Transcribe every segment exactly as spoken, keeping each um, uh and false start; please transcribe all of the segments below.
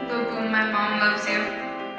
Lil Boom, my mom loves you.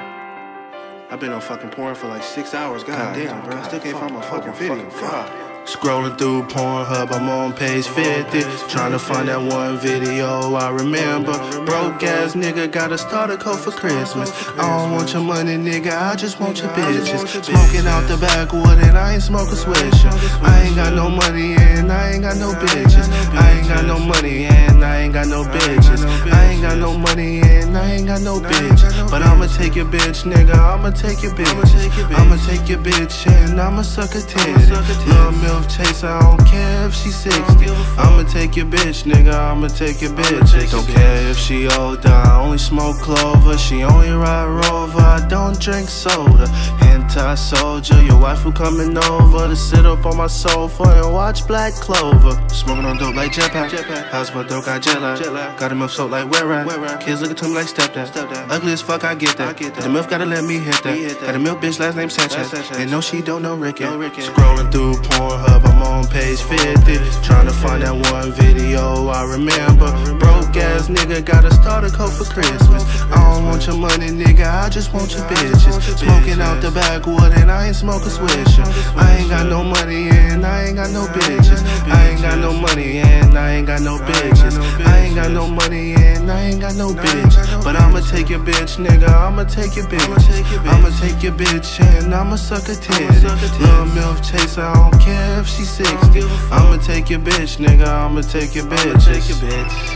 I've been on fucking porn for like six hours. God, God damn, bro. I still can't find my fucking video. Fuck. Scrolling through Pornhub, I'm on page fifty, trying to find that one video I remember. Broke ass nigga got a starter coat for Christmas. I don't want your money, nigga, I just want your bitches. Smoking out the backwood and I ain't smoking swisher. I ain't got no money and I ain't got no bitches. I ain't got no money and I ain't got no bitches. I ain't got no money and I ain't got no bitch. But I'ma take your bitch, nigga, I'ma take your bitch. I'ma take your bitch and I'ma suck a titty. Lil' milf chaser, I don't care if she sixty. I'ma take your bitch, nigga, I'ma take your bitch. Don't care if she older, I only smoke clover. She only ride Rover, I don't drink soda. Hentai soldier, your wife who coming over to sit up on my sofa and watch Black Clover. Smoking on dope like Jetpack, house my dope got jet lag. Got him up soap like where at? Kids looking to me like stepdad. Ugly as fuck, I get that. The milk gotta let me hit that. Got a milk bitch, last name Sanchez. And no, she don't know Ricky. Scrolling through Pornhub, I'm on page fifty, trying to find that one video I remember. Broke ass nigga got a starter coat for Christmas. I don't want your money, nigga, I just want your bitches. Smoking out the backwood and I ain't smoking swisher. I ain't got no money and I ain't got no bitches. I ain't got no money and I ain't got no bitches. I ain't got no money and I ain't got no bitch. But I'ma take your bitch, nigga, I'ma take your bitch. I'ma take your bitch and I'ma suck a titty. Lil' milf chaser, I don't care if she sixty. I'ma take your bitch, nigga, I'ma take your bitch. Take your bitch.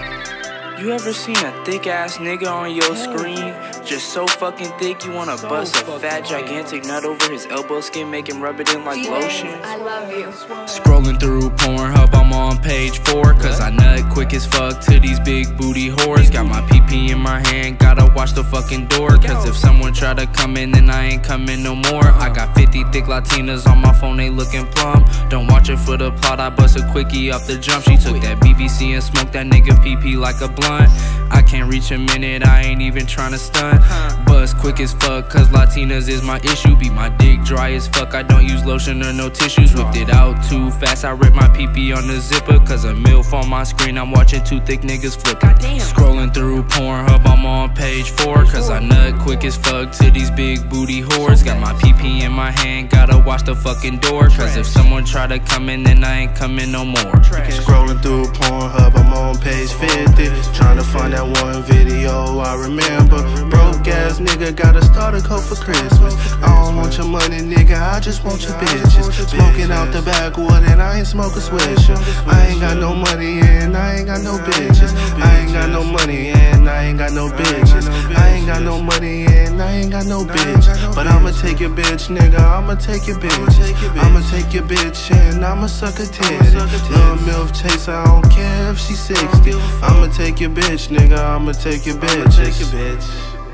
You ever seen a thick ass nigga on your screen? Just so fucking thick you wanna bust a fat gigantic nut over his elbow skin, make him rub it in like lotion. I love you. Scrolling through Pornhub, I'm on page four, cause I nut quick as fuck to these big booty whores. Got my pee pee in my hand, gotta watch the fucking door, cause if someone try to come in then I ain't coming no more. I got fifty thick Latinas on my phone, they looking plumb. Don't watch it for the plot, I bust a quickie off the jump. She took that B B C and smoked that nigga pee pee like a blunt. I can't reach a minute, I ain't even tryna stunt. Buzz quick as fuck, cause Latinas is my issue. Beat my dick dry as fuck, I don't use lotion or no tissues. Whipped it out too fast, I ripped my pee pee on the zipper. Cause a milf on my screen, I'm watching two thick niggas flip. Scrolling through Pornhub, I'm on page four, cause I nut quick as fuck to these big booty whores. Got my pee pee in my hand, gotta watch the fucking door, cause if someone try to come in then I ain't coming no more. Scrolling through Pornhub, I'm on page fifty, trying to find that one video I remember. Broke ass nigga got a starter coat for Christmas. I don't want your money, nigga, I just want your bitches. Smoking out the backwood and I ain't smoking swisher. I ain't got no money and I ain't got no bitches. I ain't got no money and I ain't got no bitches. I ain't got no money and I ain't got no bitch. But I'ma take your bitch, nigga, I'ma take your bitch. I'ma take your bitch and I'ma suck a titty. Lil' milf chaser, I don't care if she sixty. I'ma take your bitch, nigga, I'ma take your bitch. Take your bitch.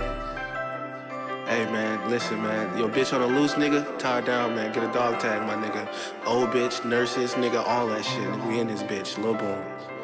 Hey man, listen man, your bitch on a loose, nigga, tie her down, man. Get a dog tag, my nigga. Old bitch, nurses, nigga, all that shit. We in this bitch, Lil Boom.